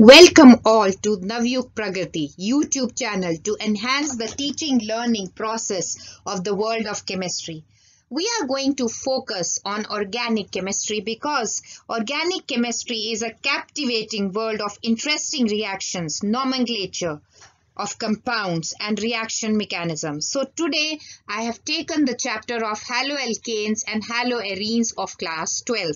Welcome all to Navyuk Pragati YouTube channel to enhance the teaching learning process of the world of chemistry. We are going to focus on organic chemistry because organic chemistry is a captivating world of interesting reactions, nomenclature of compounds and reaction mechanisms. So today I have taken the chapter of haloalkanes and haloarenes of class 12th.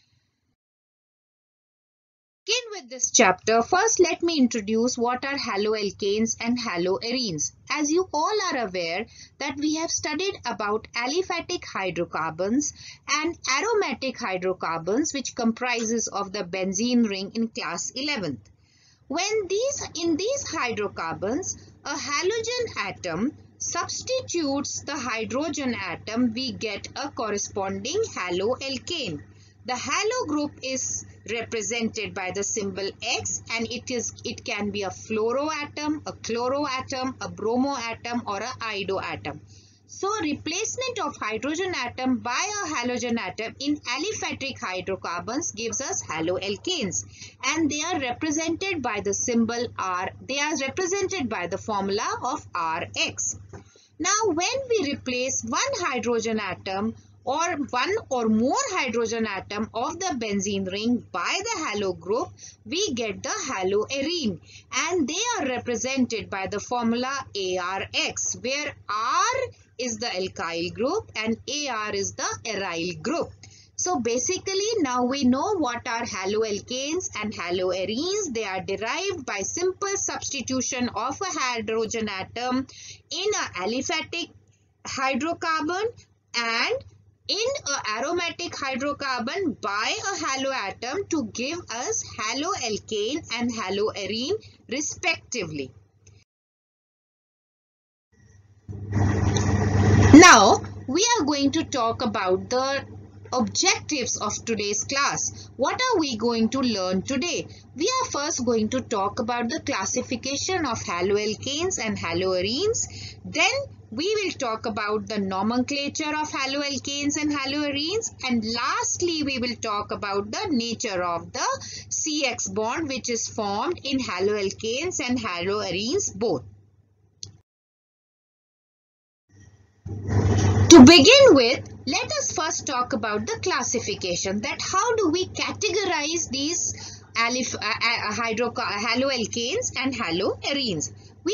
Begin with this chapter, first let me introduce what are haloalkanes and haloarenes. As you all are aware that we have studied about aliphatic hydrocarbons and aromatic hydrocarbons, which comprises of the benzene ring in class 11th. In these hydrocarbons, a halogen atom substitutes the hydrogen atom, we get a corresponding haloalkane. The halo group is represented by the symbol X, and it can be a fluoroatom, a chloroatom, a bromoatom, or a iodoatom. So replacement of hydrogen atom by a halogen atom in aliphatic hydrocarbons gives us haloalkanes, and they are represented by the symbol R. They are represented by the formula of Rx. Now when we replace one hydrogen atom or one or more hydrogen atom of the benzene ring by the halo group, we get the haloarene, and they are represented by the formula ARX, where R is the alkyl group and AR is the aryl group. So basically now we know what are haloalkanes and haloarenes. They are derived by simple substitution of a hydrogen atom in an aliphatic hydrocarbon and in an aromatic hydrocarbon by a haloatom to give us haloalkane and haloarene respectively. Now we are going to talk about the objectives of today's class. What are we going to learn today? We are first going to talk about the classification of haloalkanes and haloarenes. Then we will talk about the nomenclature of haloalkanes and haloarenes, and lastly we will talk about the nature of the CX bond which is formed in haloalkanes and haloarenes both. To begin with, let us first talk about the classification, that how do we categorize these haloalkanes and haloarenes.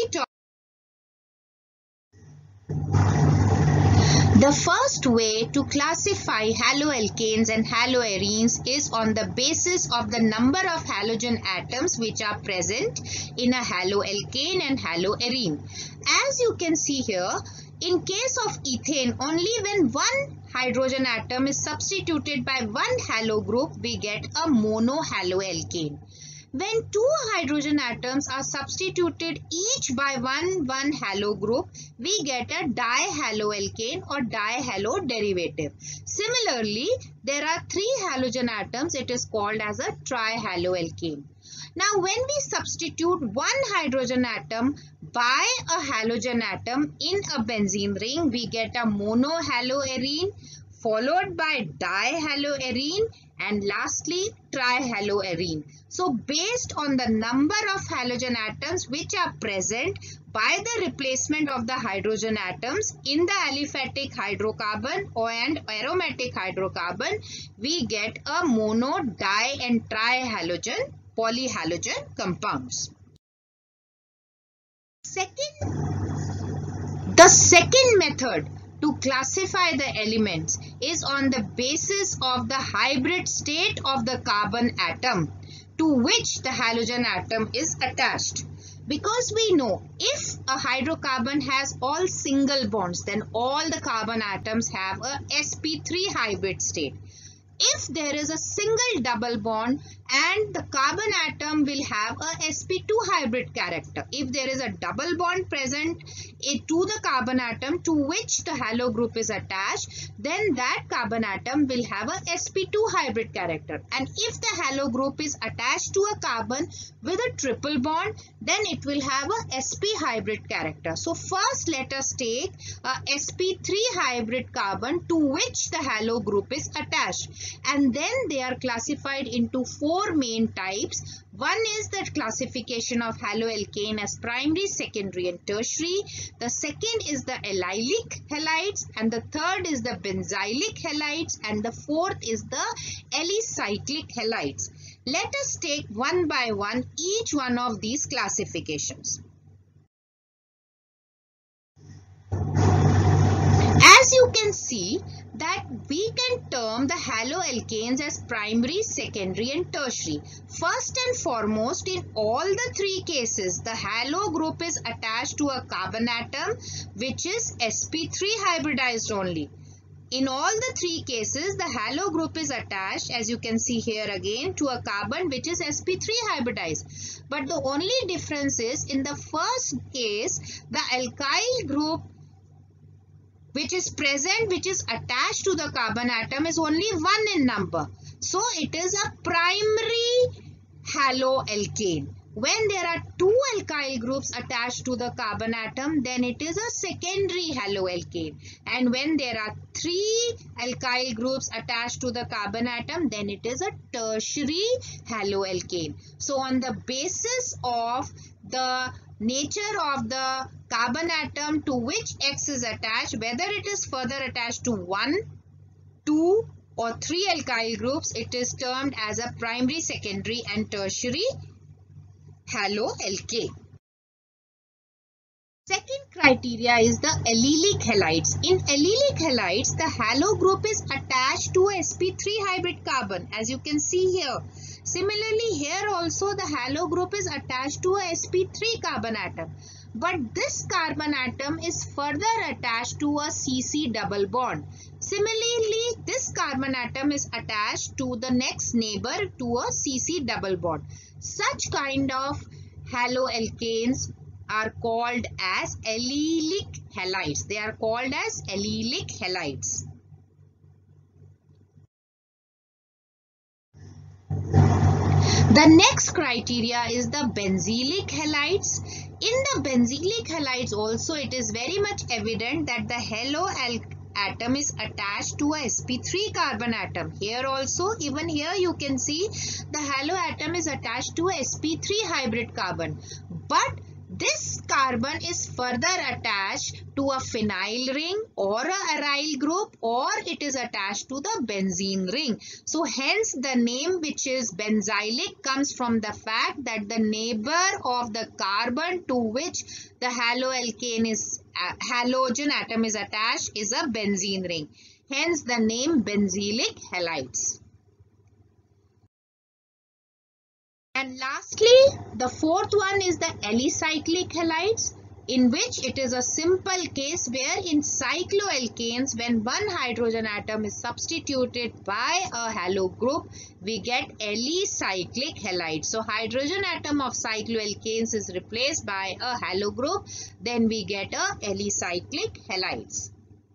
The first way to classify haloalkanes and haloarenes is on the basis of the number of halogen atoms which are present in a haloalkane and haloarene. As you can see here, in case of ethane, only when one hydrogen atom is substituted by one halo group, we get a monohaloalkane. When two hydrogen atoms are substituted each by one halo group, we get a dihaloalkane or dihalo derivative. Similarly, there are three halogen atoms, it is called as a trihaloalkane. Now, when we substitute one hydrogen atom by a halogen atom in a benzene ring, we get a monohaloarene followed by dihaloarene and lastly trihaloarene. So based on the number of halogen atoms which are present by the replacement of the hydrogen atoms in the aliphatic hydrocarbon and aromatic hydrocarbon, we get a mono, di and trihalogen polyhalogen compounds. The second method to classify the elements is on the basis of the hybrid state of the carbon atom to which the halogen atom is attached. Because we know if a hydrocarbon has all single bonds, then all the carbon atoms have a sp3 hybrid state. If there is a single double bond and the carbon atom will have a sp2 hybrid character. If there is a double bond present to the carbon atom to which the halo group is attached, then that carbon atom will have a sp2 hybrid character. And if the halo group is attached to a carbon with a triple bond, then it will have a sp hybrid character. So first let us take a sp3 hybrid carbon to which the halo group is attached, and then they are classified into four four main types. One is the classification of haloalkane as primary, secondary and tertiary. The second is the allylic halides, and the third is the benzylic halides, and the fourth is the alicyclic halides. Let us take one by one each one of these classifications. As you can see that we can term the haloalkanes as primary, secondary and tertiary. First and foremost, in all the three cases, the halo group is attached to a carbon atom which is sp3 hybridized only. In all the three cases, the halo group is attached, as you can see here again, to a carbon which is sp3 hybridized. But the only difference is, in the first case, the alkyl group which is present, which is attached to the carbon atom, is only 1 in number. So it is a primary haloalkane. When there are two alkyl groups attached to the carbon atom, then it is a secondary haloalkane. And when there are three alkyl groups attached to the carbon atom, then it is a tertiary haloalkane. So on the basis of the nature of the carbon atom to which X is attached, whether it is further attached to 1, 2 or 3 alkyl groups, it is termed as a primary, secondary and tertiary haloalkane. Second criteria is the allylic halides. In allylic halides, the halo group is attached to a sp3 hybrid carbon, as you can see here. Similarly, here also the halo group is attached to a sp3 carbon atom. But this carbon atom is further attached to a CC double bond. Similarly, this carbon atom is attached to the next neighbor to a CC double bond. Such kind of haloalkanes are called as allylic halides. They are called as allylic halides. The next criteria is the benzylic halides. In the benzylic halides also, it is very much evident that the halo atom is attached to a sp3 carbon atom. Here also, even here you can see the halo atom is attached to a sp3 hybrid carbon. But this carbon is further attached to a phenyl ring or a aryl group, or it is attached to the benzene ring. So hence the name, which is benzylic, comes from the fact that the neighbor of the carbon to which the haloalkane is halogen atom is attached is a benzene ring. Hence the name benzylic halides. And lastly, the fourth one is the alicyclic halides, in which it is a simple case where in cycloalkanes, when one hydrogen atom is substituted by a halo group, we get alicyclic halides. So hydrogen atom of cycloalkanes is replaced by a halo group, then we get a alicyclic halides.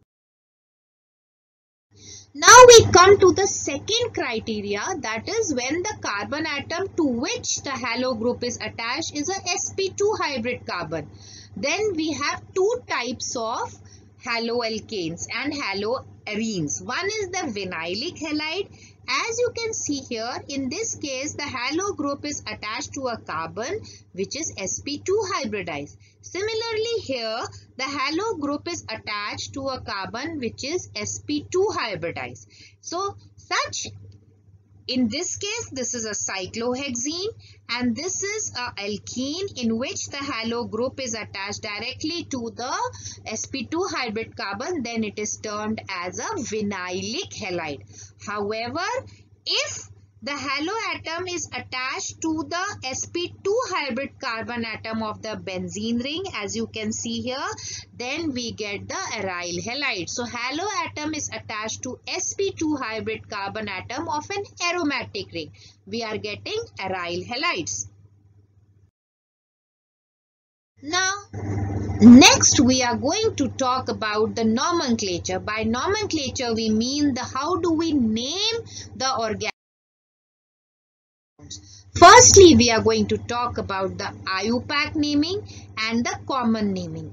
Now we come to the second criteria, that is when the carbon atom to which the halo group is attached is a sp2 hybrid carbon. Then we have two types of haloalkanes and haloarenes. One is the vinylic halide. As you can see here, in this case the halo group is attached to a carbon which is sp2 hybridized. Similarly here, the halo group is attached to a carbon which is sp2 hybridized. So in this case, this is a cyclohexene and this is a alkene in which the halo group is attached directly to the sp2 hybrid carbon. Then it is termed as a vinylic halide. However, if the halo atom is attached to the sp2 hybrid carbon atom of the benzene ring, as you can see here, then we get the aryl halide. So halo atom is attached to sp2 hybrid carbon atom of an aromatic ring. We are getting aryl halides. Now, next we are going to talk about the nomenclature. By nomenclature we mean the how do we name the organic. Firstly, we are going to talk about the IUPAC naming and the common naming.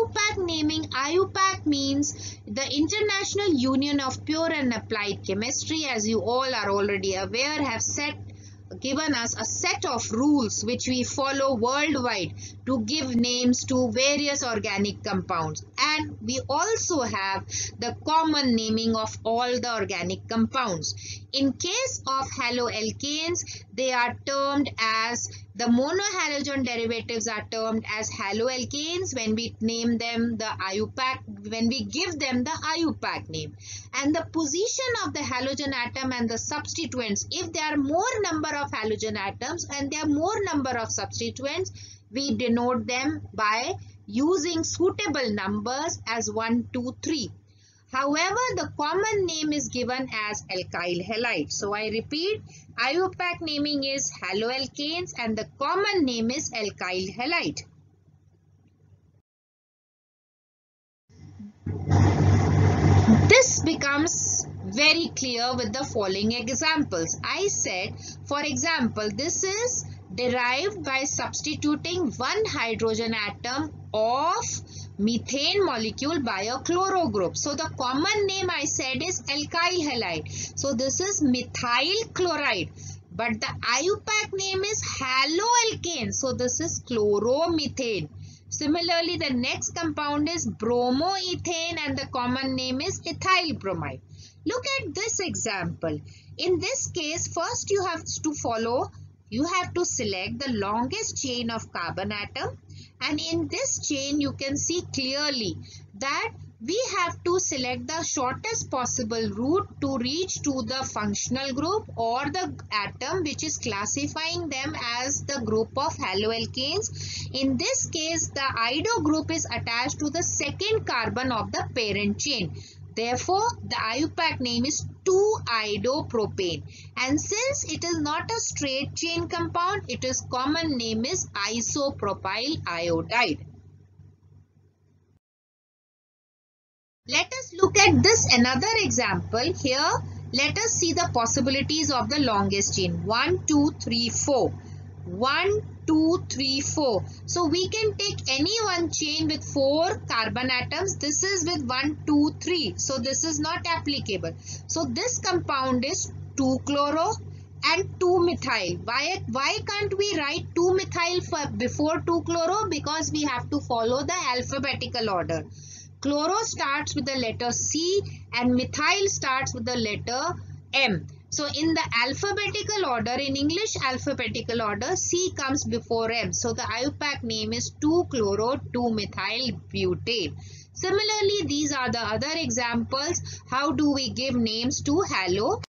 IUPAC means the International Union of Pure and Applied Chemistry, as you all are already aware, have set given us a set of rules which we follow worldwide to give names to various organic compounds, and we also have the common naming of all the organic compounds. In case of haloalkanes, they are termed as, the monohalogen derivatives are termed as haloalkanes when we name them the IUPAC, when we give them the IUPAC name. And the position of the halogen atom and the substituents, if there are more number of halogen atoms and there are more number of substituents, we denote them by using suitable numbers as 1, 2, 3. However, the common name is given as alkyl halide. So I repeat, IUPAC naming is haloalkanes and the common name is alkyl halide. This becomes very clear with the following examples. I said, for example, this is derived by substituting one hydrogen atom of methane molecule by a chloro group. So the common name I said is alkyl halide. So this is methyl chloride. But the IUPAC name is haloalkane. So this is chloromethane. Similarly, the next compound is bromoethane and the common name is ethyl bromide. Look at this example. In this case, first you have to select the longest chain of carbon atom, and in this chain you can see clearly that we have to select the shortest possible route to reach to the functional group or the atom which is classifying them as the group of haloalkanes. In this case, the iodo group is attached to the second carbon of the parent chain. Therefore, the IUPAC name is 2-iodopropane. And since it is not a straight chain compound, its common name is isopropyl iodide. Let us look at this another example. Here, let us see the possibilities of the longest chain. 1, 2, 3, 4. 1, 2, 3, 4. So we can take any one chain with 4 carbon atoms. This is with 1, 2, 3. So this is not applicable. So this compound is 2-chloro and 2-methyl. Why can't we write 2-methyl before 2-chloro? Because we have to follow the alphabetical order. Chloro starts with the letter C and methyl starts with the letter M. So in the alphabetical order, in English alphabetical order, C comes before M. So the IUPAC name is 2-chloro 2-methyl butane. Similarly, these are the other examples. How do we give names to halo?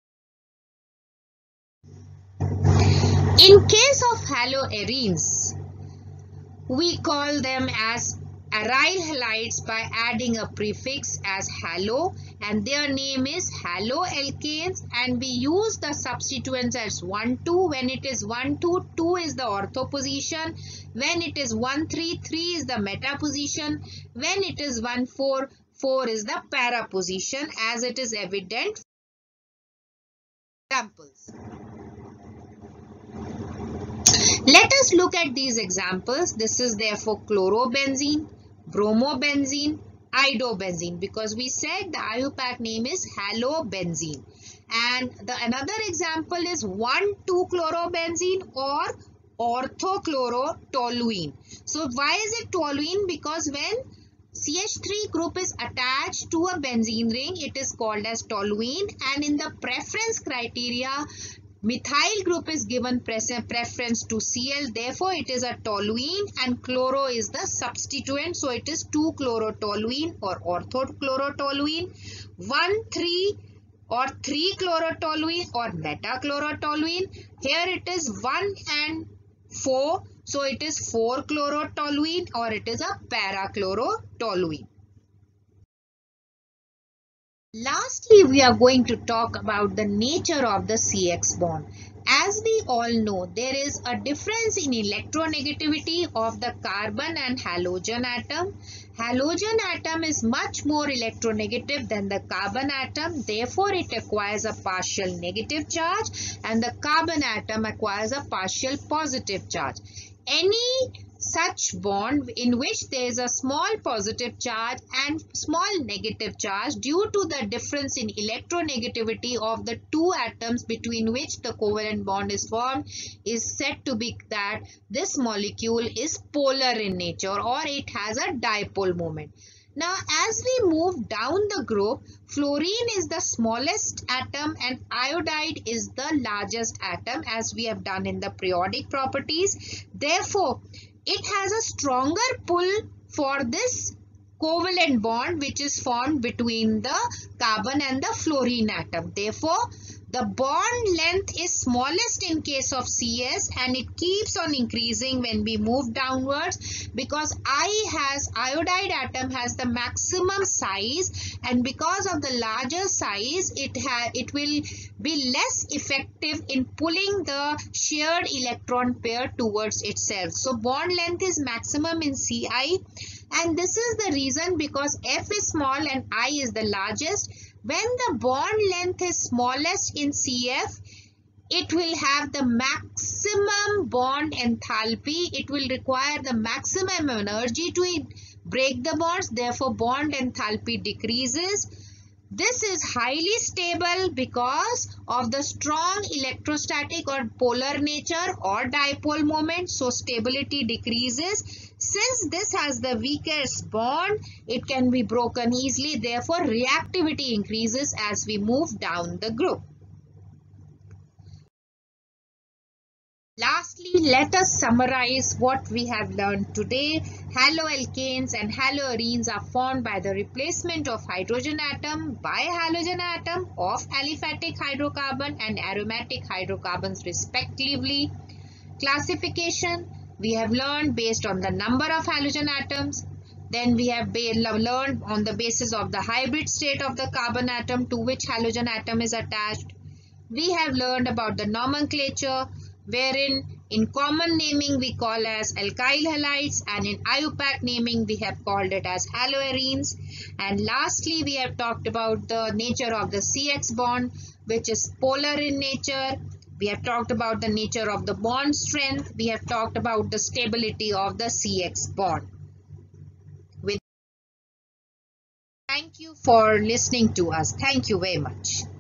In case of haloarenes, we call them as aryl halides by adding a prefix as halo, and their name is haloalkanes, and we use the substituents as 1, 2. When it is 1, 2, 2 is the ortho position. When it is 1, 3, 3 is the meta position. When it is 1, 4, 4 is the para position, as it is evident. Examples. Let us look at these examples. This is therefore chlorobenzene, bromobenzene, iodobenzene, because we said the IUPAC name is halobenzene. And another example is 1,2-chlorobenzene or orthochlorotoluene. So why is it toluene? Because when CH3 group is attached to a benzene ring, it is called as toluene, and in the preference criteria, methyl group is given preference to Cl, therefore it is a toluene, and chloro is the substituent, so it is 2-chlorotoluene or orthochlorotoluene, 1,3 or 3-chlorotoluene or metachlorotoluene. Here it is 1 and 4, so it is 4-chlorotoluene or it is a parachlorotoluene. Lastly, we are going to talk about the nature of the CX bond. As we all know, there is a difference in electronegativity of the carbon and halogen atom. Halogen atom is much more electronegative than the carbon atom. Therefore, it acquires a partial negative charge and the carbon atom acquires a partial positive charge. Any such bond in which there is a small positive charge and small negative charge due to the difference in electronegativity of the two atoms between which the covalent bond is formed, is said to be that this molecule is polar in nature, or it has a dipole moment. Now, as we move down the group, fluorine is the smallest atom and iodide is the largest atom, as we have done in the periodic properties. Therefore, it has a stronger pull for this covalent bond which is formed between the carbon and the fluorine atom. Therefore, the bond length is smallest in case of CS, and it keeps on increasing when we move downwards, because iodide atom has the maximum size, and because of the larger size it will be less effective in pulling the shared electron pair towards itself. So bond length is maximum in Ci, and this is the reason because F is small and I is the largest. When the bond length is smallest in CF, it will have the maximum bond enthalpy. It will require the maximum energy to break the bonds. Therefore, bond enthalpy decreases. This is highly stable because of the strong electrostatic or polar nature or dipole moment. So stability decreases. Since this has the weakest bond, it can be broken easily. Therefore, reactivity increases as we move down the group. Lastly, let us summarize what we have learned today. Haloalkanes and haloarenes are formed by the replacement of hydrogen atom by halogen atom of aliphatic hydrocarbon and aromatic hydrocarbons respectively. Classification, we have learned based on the number of halogen atoms. Then we have learned on the basis of the hybrid state of the carbon atom to which halogen atom is attached. We have learned about the nomenclature, wherein in common naming we call as alkyl halides, and in IUPAC naming we have called it as haloarenes. And lastly, we have talked about the nature of the CX bond, which is polar in nature. We have talked about the nature of the bond strength. We have talked about the stability of the CX bond. Thank you for listening to us. Thank you very much.